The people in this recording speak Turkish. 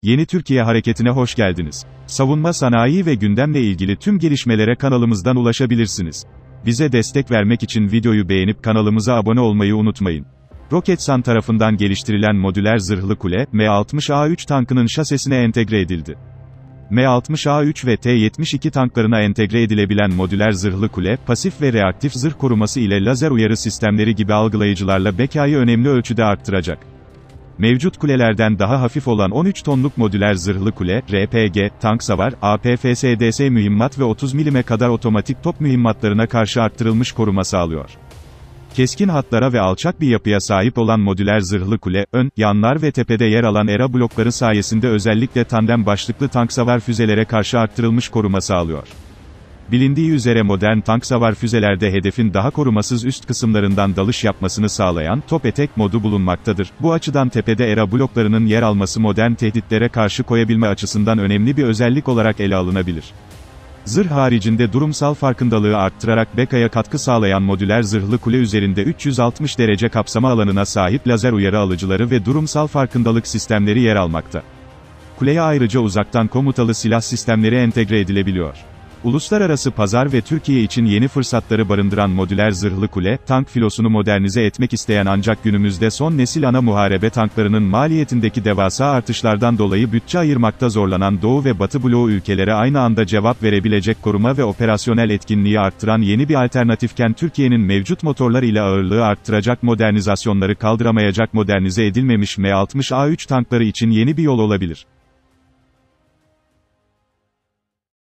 Yeni Türkiye Hareketi'ne hoş geldiniz. Savunma sanayi ve gündemle ilgili tüm gelişmelere kanalımızdan ulaşabilirsiniz. Bize destek vermek için videoyu beğenip kanalımıza abone olmayı unutmayın. Roketsan tarafından geliştirilen modüler zırhlı kule, M60A3 tankının şasisine entegre edildi. M60A3 ve T-72 tanklarına entegre edilebilen modüler zırhlı kule, pasif ve reaktif zırh koruması ile lazer uyarı sistemleri gibi algılayıcılarla bekayı önemli ölçüde arttıracak. Mevcut kulelerden daha hafif olan 13 tonluk modüler zırhlı kule, RPG, tank savar, APFSDS mühimmat ve 30 mm kadar otomatik top mühimmatlarına karşı arttırılmış koruma sağlıyor. Keskin hatlara ve alçak bir yapıya sahip olan modüler zırhlı kule, ön, yanlar ve tepede yer alan ERA blokları sayesinde özellikle tandem başlıklı tank savar füzelere karşı arttırılmış koruma sağlıyor. Bilindiği üzere modern tank savar füzelerde hedefin daha korumasız üst kısımlarından dalış yapmasını sağlayan top etek modu bulunmaktadır. Bu açıdan tepede ERA bloklarının yer alması modern tehditlere karşı koyabilme açısından önemli bir özellik olarak ele alınabilir. Zırh haricinde durumsal farkındalığı arttırarak bekaya katkı sağlayan modüler zırhlı kule üzerinde 360 derece kapsama alanına sahip lazer uyarı alıcıları ve durumsal farkındalık sistemleri yer almakta. Kuleye ayrıca uzaktan komutalı silah sistemleri entegre edilebiliyor. Uluslararası pazar ve Türkiye için yeni fırsatları barındıran modüler zırhlı kule, tank filosunu modernize etmek isteyen ancak günümüzde son nesil ana muharebe tanklarının maliyetindeki devasa artışlardan dolayı bütçe ayırmakta zorlanan Doğu ve Batı bloğu ülkelere aynı anda cevap verebilecek koruma ve operasyonel etkinliği arttıran yeni bir alternatifken Türkiye'nin mevcut motorlar ile ağırlığı arttıracak modernizasyonları kaldıramayacak modernize edilmemiş M60A3 tankları için yeni bir yol olabilir.